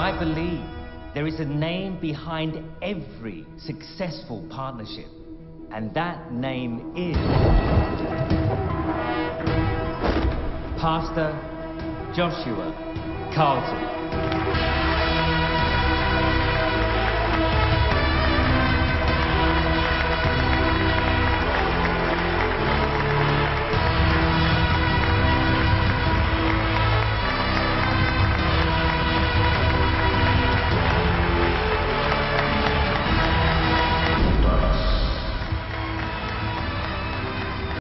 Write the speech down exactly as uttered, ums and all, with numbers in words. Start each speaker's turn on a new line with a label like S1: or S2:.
S1: I believe there is a name behind every successful partnership, and that name is Pastor Joshua Carlton.